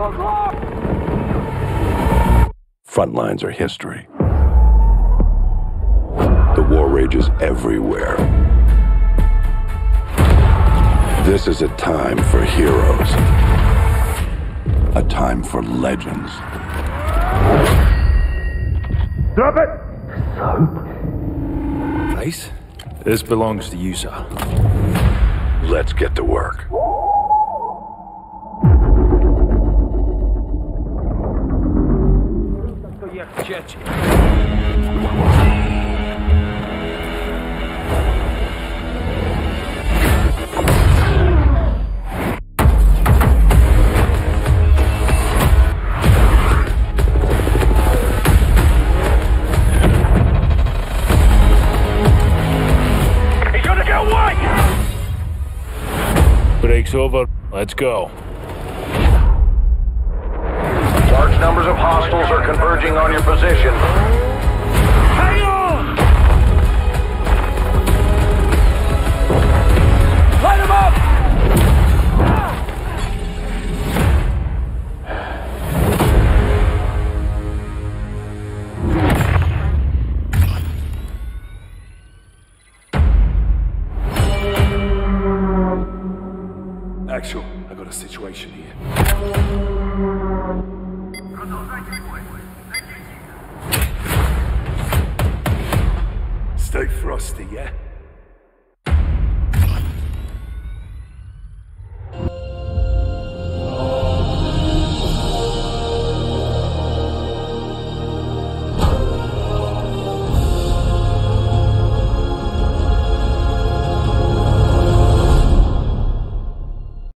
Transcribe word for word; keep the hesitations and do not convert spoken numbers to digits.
Front lines are history. The war rages everywhere. This is a time for heroes. A time for legends. Drop it! Soap? Face? This belongs to you, sir. Let's get to work. Break's over. Let's go. Large numbers of hostiles are converging on your position. Hang on! Light him up! Actual, I got a situation here. Stay frosty, yeah?